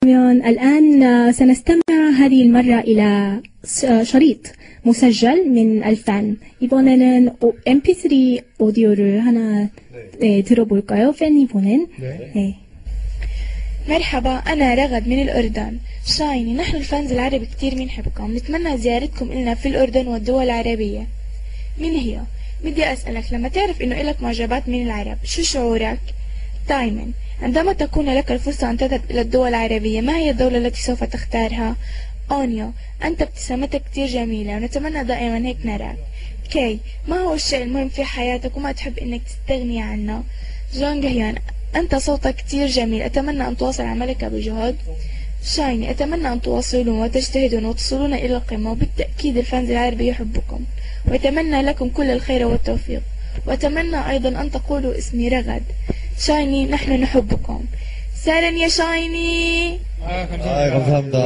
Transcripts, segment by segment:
الآن سنستمع هذه المرة إلى شريط مسجل من الفان. 이번에는 MP3 오디오를 하나 들어볼까요? 팬이 보낸. 네. مرحبا، أنا رغد من الأردن. شايني، نحن الفانز العرب كتير بنحبكم، نتمنى زيارتكم إلنا في الأردن والدول العربية. مين هي؟ بدي أسألك، لما تعرف إنه إلك معجبات من العرب شو شعورك؟ دايما عندما تكون لك الفرصة أن تذهب إلى الدول العربية، ما هي الدولة التي سوف تختارها؟ أونيو، أنت ابتسامتك كتير جميلة ونتمنى دائما هيك نراك. كي، ما هو الشيء المهم في حياتك وما تحب إنك تستغني عنه؟ جون جهيان، أنت صوتك كتير جميل، أتمنى أن تواصل عملك بجهد. شايني، أتمنى أن تواصلون وتجتهدون وتصلون إلى القمة، وبالتأكيد الفانز العربي يحبكم ويتمنى لكم كل الخير والتوفيق، وأتمنى أيضا أن تقولوا اسمي رغد. شايني، نحن نحبكم. سالم يا شايني. 감사합니다.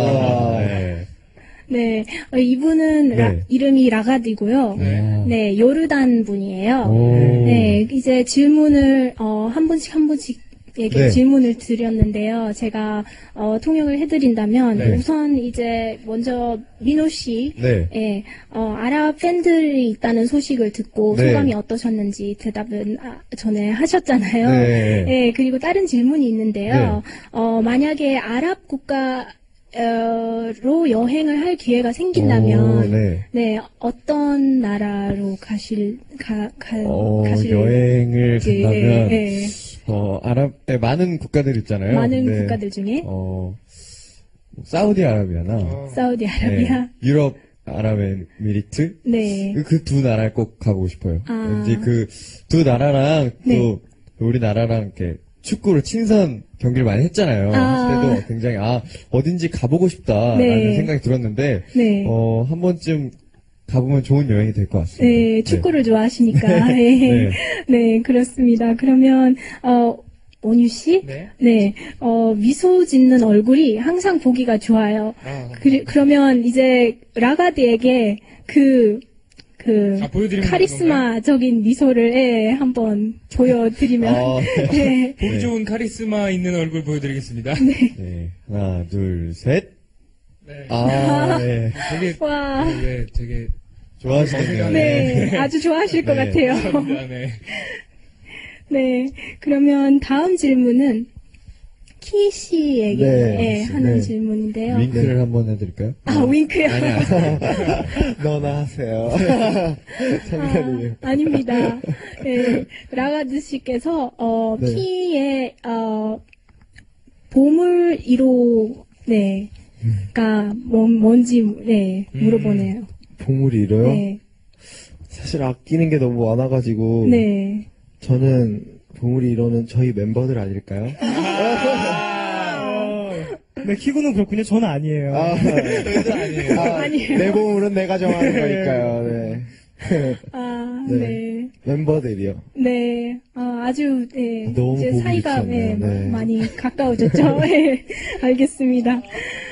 네, 이분은 네. 이름이 라가드고요. 네, 요르단 분이에요. 오. 네, 이제 질문을 한 분씩에게 네. 질문을 드렸는데요. 제가 통역을 해드린다면 네. 우선 이제 먼저 민호 씨, 네. 아랍 팬들이 있다는 소식을 듣고 네. 소감이 어떠셨는지 대답은 전에 하셨잖아요. 네. 네, 그리고 다른 질문이 있는데요. 만약에 아랍 국가 로 여행을 할 기회가 생긴다면, 네, 어떤 나라로 가실 여행을 간다면, 네. 아랍의 많은 국가들 있잖아요. 많은 국가들 중에, 사우디아라비아나, 사우디아라비아, 네, 유럽 아랍에미리트, 네, 그 두 나라에 꼭 가보고 싶어요. 아. 왠지 그 두 나라랑 네. 또 우리나라랑 이렇게 축구를 친선 경기를 많이 했잖아요. 그때도 굉장히 어딘지 가보고 싶다라는 네. 생각이 들었는데 네. 한 번쯤 가보면 좋은 여행이 될 것 같습니다. 네, 축구를 좋아하시니까, 네. 네, 그렇습니다. 그러면 원유 씨, 네, 미소 짓는 얼굴이 항상 보기가 좋아요. 그러면 이제 라가드에게 카리스마적인 미소를 한번 보여드리면 네. 보기 좋은 카리스마 있는 얼굴 보여드리겠습니다. 네. 하나, 둘, 셋. 네. 네. 되게 와. 네, 되게 좋아하시네요. 네, 아주 좋아하실 것 같아요. 네. 네, 그러면 다음 질문은 키 씨에게 하는 질문인데요. 윙크를 한번 해드릴까요? 윙크요? 너나 하세요. 장난이에요. 아닙니다. 네, 라가드 씨께서 키의 보물 1호 가 뭔지 물어보네요. 보물이 이래요? 네. 사실 아끼는 게 너무 많아가지고 네. 저는 보물이 이러는 저희 멤버들 아닐까요? 네, 키구는 그렇군요. 저는 아니에요. 아니에요. 내 보물은 내가 정하는 거니까요. 네. 네. 멤버들이요. 네. 아주, 너무 이제 보기 사이가, 좋잖아요. 네. 많이 가까워졌죠. 네. 알겠습니다.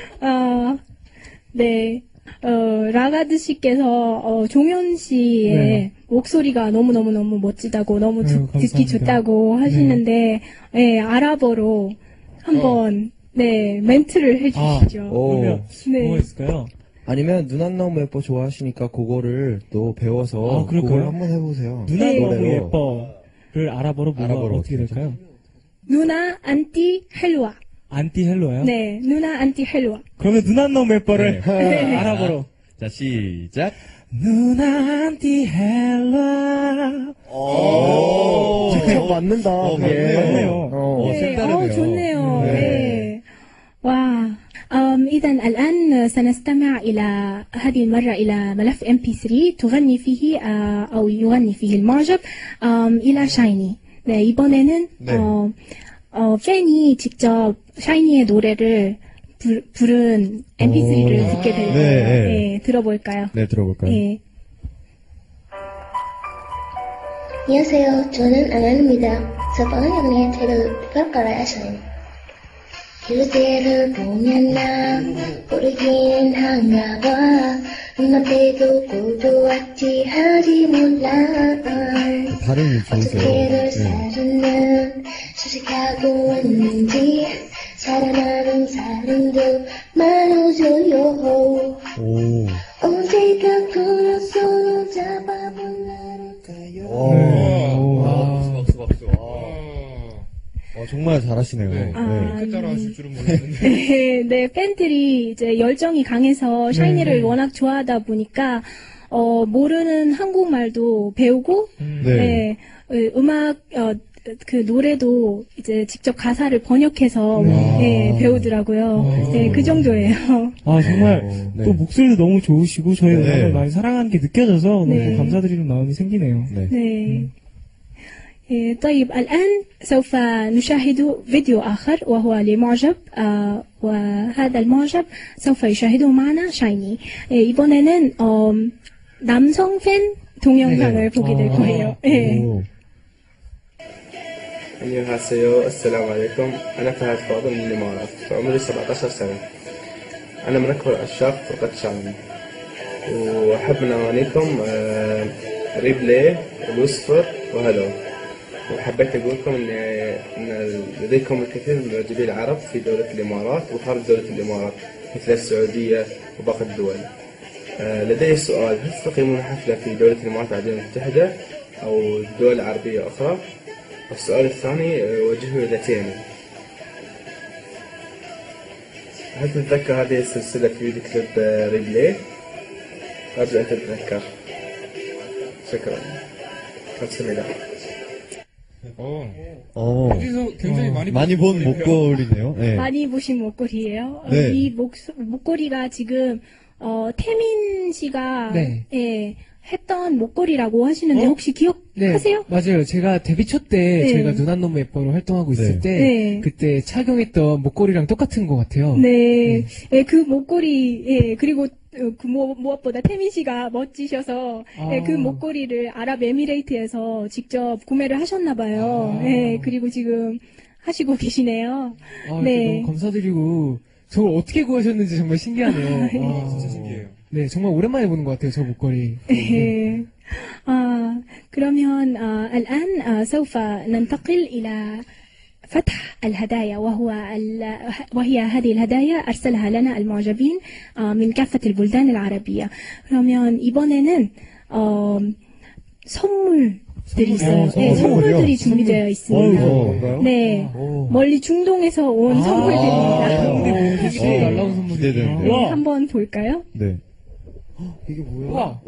네. 라가드 씨께서, 종현 씨의 목소리가 너무너무 멋지다고, 너무 듣기 좋다고 하시는데, 아랍어로 한번, 멘트를 해주시죠. 그러면 뭐가 있을까요? 아니면 눈 안 너무 예뻐 좋아하시니까 그거를 또 배워서 그걸 한번 해보세요. 눈 안 너무 예뻐를 아랍어로 어떻게 될까요? 누나 안티 헬와. 안티 헬로요? 네, 누나 안티 헬와. 그러면 눈 안 너무 예뻐를 아랍어로. 자, 시작. 누나 안티 헬로. 직접 맞는다. 맞네요. 색다르네요. 좋네요. 네. 와. إذا الآن سنستمع إلى هذه المرة إلى ملف MP3 تغني فيه أو يغني فيه المعجب إلى 샤이니. 네, 이번에는 팬이 직접 샤이니의 노래를 부른 MP3를 듣게 될 거예요. 네, 들어볼까요? 네, 들어볼까요? 네. 안녕하세요. 저는 안안입니다. 저번에 영리의 책을 평가를 하셔요. 그대를 보면 난 모르긴 한가 봐. 눈앞에도 고도 왔지 하지 몰라. 발음이 어떻게 널 좋으세요. 사랑은 수식하고 있는지 사랑하는 사람도 많아져요. 오. 언제가 그녀 손을 잡아본 날일까요? 박수. 정말 잘하시네요. 네. 네. 이렇게 따라하실 줄은 몰랐는데. 네, 팬들이 이제 열정이 강해서 샤이니를 워낙 좋아하다 보니까 모르는 한국말도 배우고 네. 음악 그 노래도 이제 직접 가사를 번역해서 배우더라고요. 네, 그 정도예요. 아, 정말 네. 또 목소리도 너무 좋으시고 저희 네. 음악을 많이 사랑하는 게 느껴져서 네. 너무 감사드리는 마음이 생기네요. 네. 네. طيب الآن سوف نشاهد فيديو آخر وهو لمعجب وهذا المعجب سوف يشاهده معنا 샤이니. 이번에는 남성 팬 동영상을 보게 될 거예요. 네. 오. 안녕하세요. السلام عليكم. أنا فهد فاضل من الإمارات. عمري 17 سنة. أنا من أكبر عشاق فرقة 샤이니. وأحب من أغانيكم ريبلاي ولوسفر وهلو. وحبيت أقول لكم إن لديكم الكثير من المعجبين العرب في دولة الإمارات وخارج دولة الإمارات مثل السعودية وباقي الدول. لدي سؤال، هل تقيمون حفلة في دولة الإمارات العربية المتحدة أو دول عربية أخرى؟ والسؤال الثاني وجهه لتيمي. هل تتذكر هذه السلسلة في فيديو كليب ريبلاي؟ أرجو أن تتذكر. شكرا. 감사합니다. 어디서 굉장히 많이 본 목걸이네요. 네. 많이 보신 목걸이에요. 네. 이 목걸이가 지금 태민 씨가 했던 목걸이라고 하시는데 혹시 기억하세요? 네, 맞아요. 제가 데뷔 초 때 저희가 눈 안 너무 예뻐로 활동하고 있을 때 그때 착용했던 목걸이랑 똑같은 것 같아요. 네, 그 목걸이 그리고 무엇보다 태민 씨가 멋지셔서 그 목걸이를 아랍에미레이트에서 직접 구매를 하셨나 봐요. 그리고 지금 하시고 계시네요. 너무 감사드리고 저걸 어떻게 구하셨는지 정말 신기하네요. 진짜 신기해요. 네, 정말 오랜만에 보는 것 같아요, 저 목걸이. 그러면 الآن سوف ننتقل إلى فتح الهدايا وهي هذه الهدايا أرسلها لنا المعجبين من كافة البلدان العربية. 그러면 이번에는 선물들이 있어요. 네, 선물들이 준비되어 있습니다. 네, 멀리 중동에서 온 선물들입니다. 혹시 날라온 선물이 네, 한번 볼까요? 네. 이게 뭐야? 우와!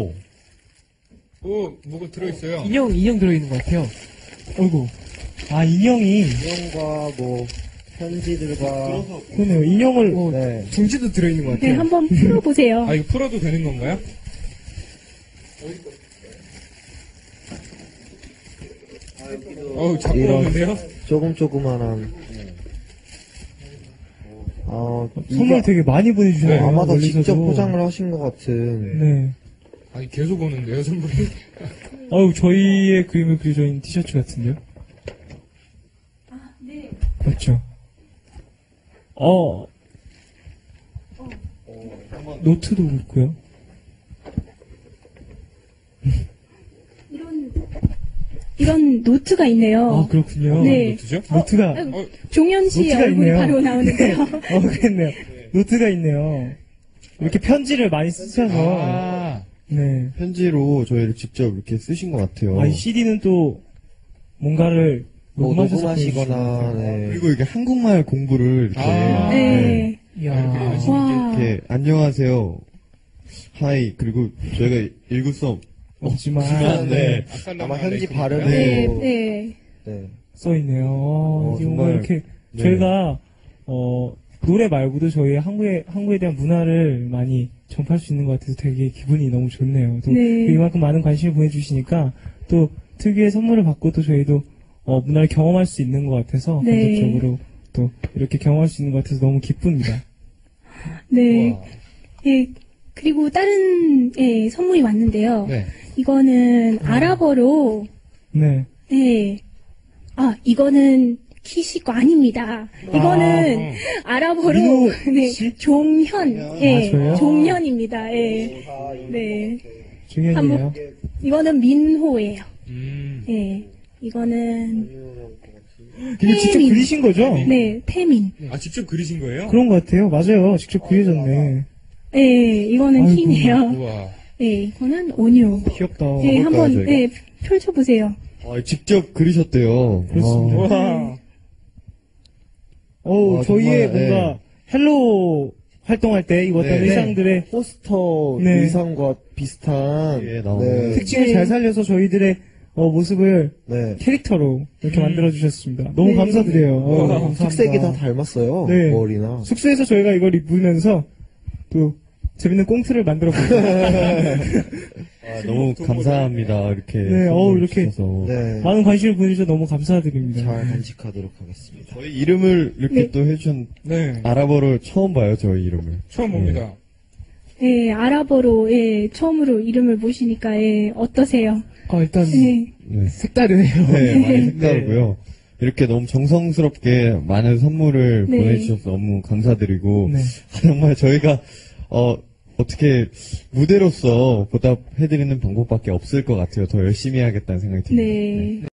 뭐가 들어있어요? 인형 들어있는 것 같아요. 어이구. 아, 인형이. 인형과 뭐 편지들과 그러네요. 인형을 중지도 들어있는 것 같아요. 네, 한번 풀어보세요. 이거 풀어도 되는 건가요? 자꾸 오는데요? 조그만한 선물 되게 많이 보내주셔요. 아마도 직접 포장을 하신 것 같은. 네. 계속 오는데요, 선물이? 저희의 그림을 그려져 있는 티셔츠 같은데요? 네. 맞죠? 노트도 그렇고요. 이런 노트가 있네요. 그렇군요. 네. 노트죠? 노트가, 종현 씨 노트가 얼굴이 있네요. 바로 나오는데요. 그랬네요. 노트가 있네요. 이렇게 편지를 많이 쓰셔서, 네. 편지로 저희를 직접 이렇게 쓰신 것 같아요. 이 CD는 또, 뭔가를 녹음하시거나, 그리고 이게 한국말 공부를 이렇게. 네. 와. 이렇게, 안녕하세요. 하이. 그리고 저희가 읽을 수 없지만, 아마 현지 발음으로. 네. 써있네요. 정말. 이렇게, 저희가, 노래 말고도 저희 한국에 대한 문화를 많이 전파할 수 있는 것 같아서 되게 기분이 너무 좋네요. 또 이만큼 많은 관심을 보내주시니까 또 특유의 선물을 받고 또 저희도 문화를 경험할 수 있는 것 같아서 간접적으로 또 이렇게 경험할 수 있는 것 같아서 너무 기쁩니다. 네. 그리고 다른 선물이 왔는데요. 이거는 아랍어로 이거는 키시 거 아닙니다. 이거는 아랍어로 종현, 종현입니다. 네. 종현이에요? 이거는 민호예요. 이거는 이거 직접 그리신 거죠? 네, 태민. 아, 직접 그리신 거예요? 그런 것 같아요. 맞아요. 직접 그려졌네. 네, 이거는 아이고. 희네요. 우와. 네, 이거는 온유. 귀엽다. 네, 한번 저희가? 네, 펼쳐보세요. 직접 그리셨대요. 그렇습니다. 우와. 와, 저희의 정말, 뭔가 헬로 활동할 때 입었던 네. 의상들의 포스터 네. 의상과 비슷한 예, 나오네. 네. 특징을 네. 잘 살려서 저희들의 모습을 네. 캐릭터로 이렇게 만들어주셨습니다. 너무 네. 감사드려요. 감사합니다. 특색이 다 닮았어요. 네. 머리나. 숙소에서 저희가 이걸 입으면서 또 재밌는 꽁트를 만들어봤어요. 너무 감사합니다. 이렇게. 네, 선물 이렇게. 주셔서. 네. 많은 관심을 보내주셔서 너무 감사드립니다. 잘 간직하도록 하겠습니다. 저희 이름을 이렇게 네. 또 해주신, 네. 아랍어를 처음 봐요, 저희 이름을. 처음 봅니다. 예, 아랍어로, 예, 처음으로 이름을 모시니까, 예, 어떠세요? 일단 네. 네. 색다르네요. 네, 많이 색다르고요. 이렇게 너무 정성스럽게 많은 선물을 네. 보내주셔서 너무 감사드리고, 네. 정말 저희가, 어떻게 무대로서 보답해드리는 방법밖에 없을 것 같아요. 더 열심히 해야겠다는 생각이 듭니다. 네.